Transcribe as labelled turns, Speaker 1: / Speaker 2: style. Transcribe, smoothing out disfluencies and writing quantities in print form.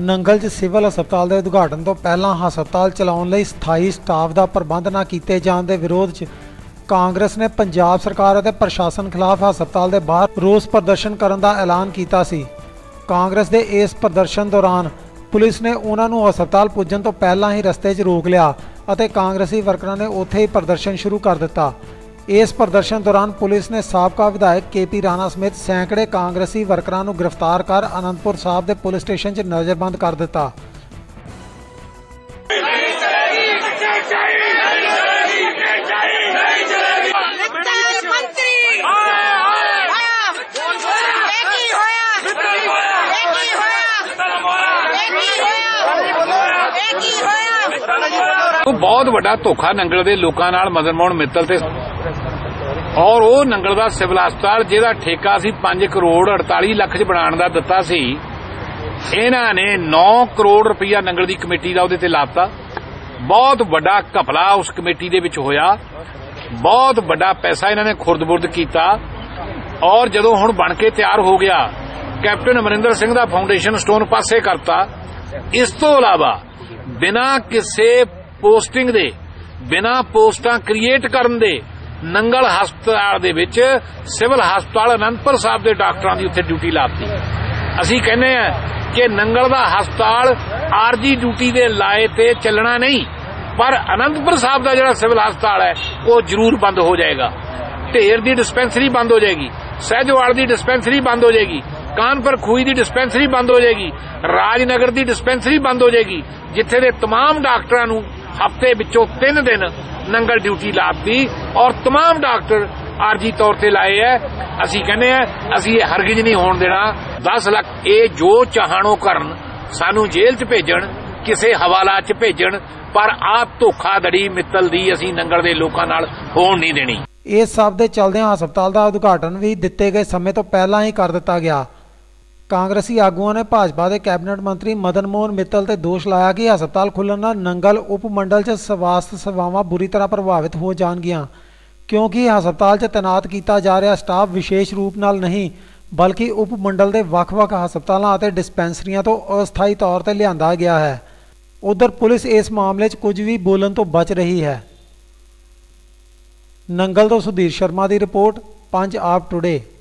Speaker 1: नंगल च सिविल हस्पताल के उद्घाटन तो पहला हस्पताल चलाने लई स्थाई स्टाफ का प्रबंध न किए जाने के विरोध च कांग्रेस ने पंजाब सरकार और प्रशासन खिलाफ हस्पताल के बाहर रोस प्रदर्शन करने का ऐलान किया सी। कांग्रेस के इस प्रदर्शन दौरान पुलिस ने उन्होंने हस्पताल पुजन तो पहला ही रस्ते च रोक लिया और कांग्रेसी वर्करां ने उत्थे ही प्रदर्शन शुरू कर दिता। इस प्रदर्शन दौरान पुलिस ने साबका विधायक KP राणा समेत सैकड़े कांग्रेसी वर्करां नूं गिरफ्तार कर आनंदपुर साहब के पुलिस स्टेशन च नज़रबंद कर दिता।
Speaker 2: बहुत बड़ा धोखा नंगल के लोगों नाल मदन मोहन मित्तल ते और वो नंगल का सिविल हस्पताल जिहदा ठेका सी 5 करोड़ 48 लाख च बनाने का दिता सी, इन्हां ने 9 करोड़ रुपया नंगल की कमेटी का उहदे ते लाता। बहुत बड़ा घपला उस कमेटी दे विच होया, बहुत बड़ा पैसा इन्हां ने खुर्द-बुर्द कीता और जदों हुण बन के तैयार हो गया कैप्टन अमरिंदर सिंह दा फाउंडेशन स्टोन पासे करता। इस तो इलावा बिना किसी पोस्टिंग दे बिना पोस्टां क्रिएट करन दे नंगल हस्पताल दे विच सिविल हस्पताल आनंदपुर साहब के डॉक्टरां दी उत्थे ड्यूटी लाती। असीं कहने हैं कि नंगल दा हस्पताल आरजी ड्यूटी दे लाए ते चलना नहीं, पर आनंदपुर साहब का जिहड़ा सिविल हस्पताल है वो जरूर बंद हो जाएगा। ढेर दी डिस्पेंसरी बंद हो जाएगी, सहजवाल दी डिस्पेंसरी बंद हो जाएगी, कानपुर खूही दी डिस्पेंसरी बंद हो जाएगी, राजनगर दी डिस्पेंसरी बंद हो जाएगी, जिथे दे तमाम डॉक्टरां नूं हफ्ते विचों 3 दिन नंगल ड्यूटी लाती और तमाम डॉक्टर आरजी तौर पर लाए है। असीं कहने हैं असीं हरगिज नहीं होण देना। 10 लाख ये जो चाहणो करन, सानू जेल च भेजण, किसी हवाला च भेजण, पर आप धोखाधड़ी मित्तल दी असीं नंगल दे लोकां नाल होण नहीं देनी।
Speaker 1: इस सब के चलदे हस्पताल का उद्घाटन भी दिते गए समय तो पहला ही कर दिता गया। कांग्रेसी आगुओं ने भाजपा के कैबिनेट मंत्री मदन मोहन मित्तल ते दोष लाया कि हस्पताल खुलण नाल नंगल उपमंडल च स्वास्थ्य सेवावां बुरी तरह प्रभावित हो जाणगियां, क्योंकि हस्पताल च तैनात किया जा रहा स्टाफ विशेष रूप नाल नहीं बल्कि उपमंडल के ਵੱਖ-ਵੱਖ हस्पतालों और डिस्पेंसरियां तो अस्थाई तौर पर लिआंदा गया है। उधर पुलिस इस मामले च कुछ भी बोलन तो बच रही है। नंगल तो सुधीर शर्मा की रिपोर्ट, पंजाब टुडे।